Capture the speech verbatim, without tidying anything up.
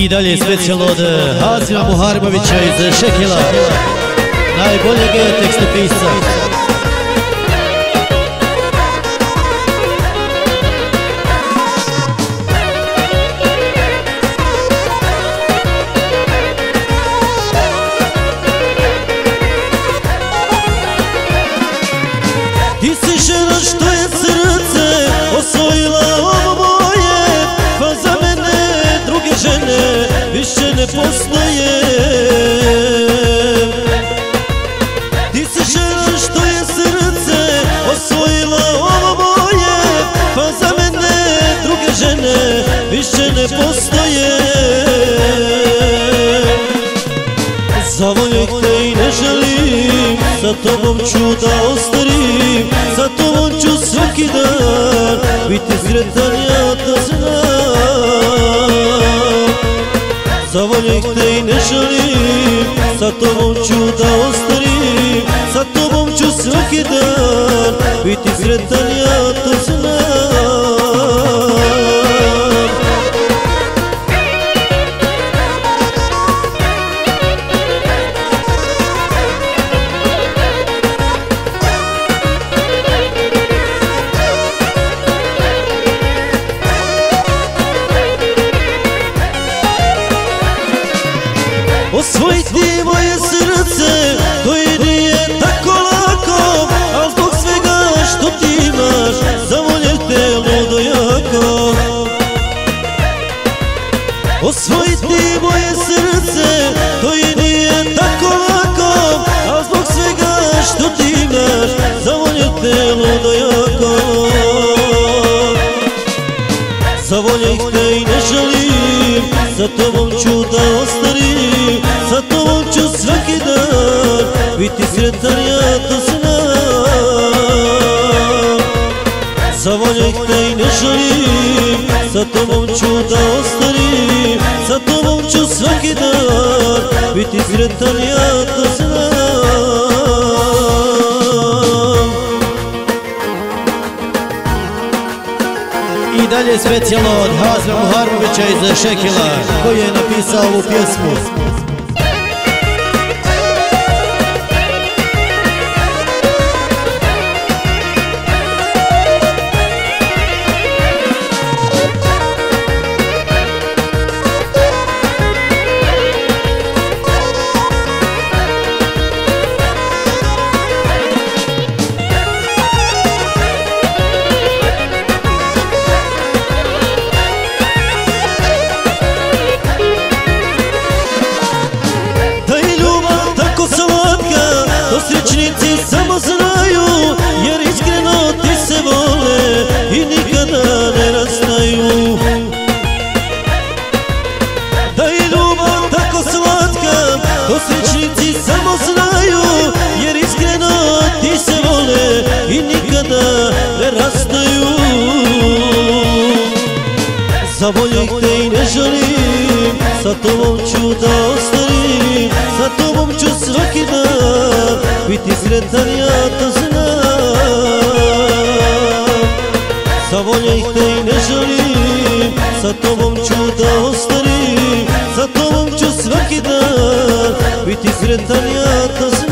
I dalje specijalno od Hazima Muharimovića iz Šekila, najboljeg tekstopisca. Ti si žena što je srce osvojila ovo moje, pa za mene druge žene više ne postoje. Ti si žena što je srce osvojila ovo moje, pa za mene druge žene više ne postoje. Zavoljeh te i ne želim, sa tobom ću da ostarim, sa tobom ću svaki dan biti sretan, ja to znam. Zavoljeh te i ne želim, sa tobom ću da ostarim, sa tobom ću svaki dan biti sretan, ja to znam. Osvojiti moje srce, to i nije tako lako, al zbog svega što ti imaš, zavoljeh te ludo jako. Osvojiti moje srce, to i nije tako lako, al zbog svega što ti imaš, zavoljeh te ludo jako. Zavoljeh te i ne želim, sa tobom ću da ostarim, sa tobom ću svaki dan biti sretan, ja to znam. Zavoljeh te i ne želim, sa tobom ću da ostarim, sa tobom ću svaki dan biti sretan, ja to znam. I dalje specijalno od Hazima Muharimovića iz Šekila, koji je napisao ovu pjesmu. Srećnici samo znaju, jer iskreno ti se vole i nikada ne rastaju. Da je ljubav tako slatka, to srećnici samo znaju, jer iskreno ti se vole i nikada ne rastaju. Zavoljeh te i ne želim, sa tobom ću da ostarim, sa tobom ću svaki dan biti sretan, ja to znam. Zavoljeh te i ne želim, sa tobom ću da ostarim, sa tobom ću svaki dan biti sretan, ja to znam.